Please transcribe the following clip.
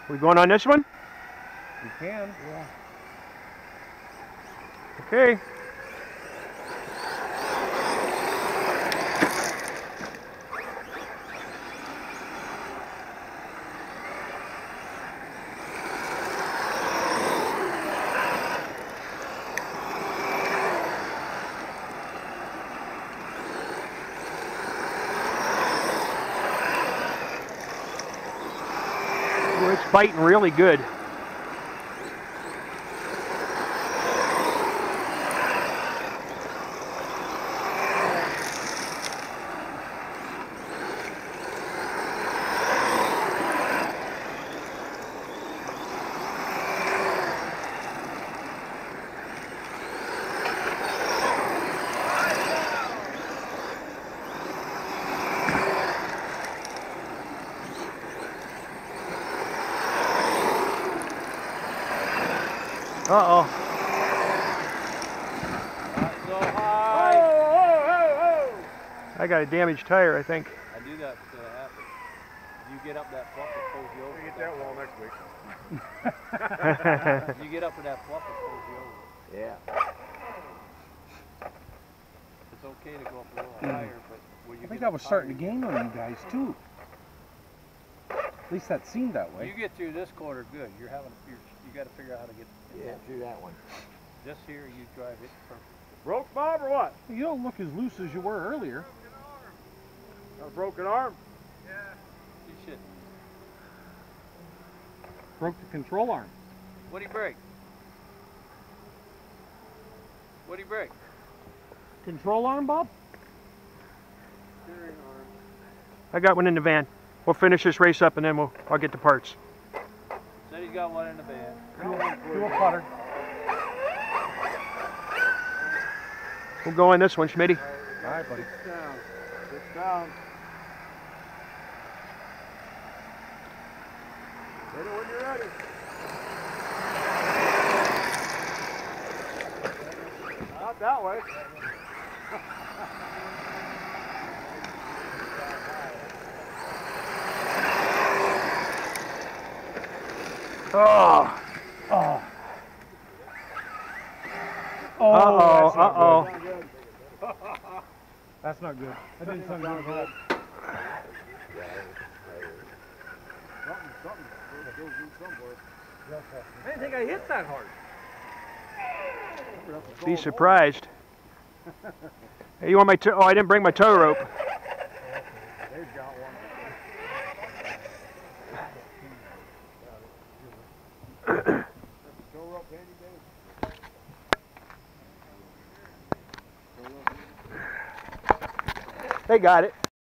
We going on this one? You can. Yeah. Okay. Oh, it's biting really good. Uh-oh. Not so high. Oh. I got a damaged tire, I think. I knew that was going to happen. You get up that fluff, it pulls you over. Get that wall next week. You get up with that fluff, it pulls you over. Yeah. It's okay to go up a little higher, but when you I think get I up was starting to higher, gain on you guys too. At least that seemed that way. you get through this corner good. You got to figure out how to get Through that one. this here. You drive it perfect. Broke Bob or what? You don't look as loose as you were earlier. A broken arm? You should. Broke the control arm. What do you break? What do you break? Control arm, Bob? Steering arm. I got one in the van. We'll finish this race up and then I'll get the parts. Said he's got one in the van. Do a putter. We'll go on this one, Schmitty. All right, buddy. Sit down. Sit down. Hit it when you're ready. Not that way. Oh. Oh. Uh-oh, that's not uh-oh. good. That's not good. That didn't sound good at all. Something goes in somewhere. I didn't think I hit that hard. Be surprised. Hey, you want my oh, I didn't bring my tow rope. They've got one. Tow rope handy, Dave? They got it.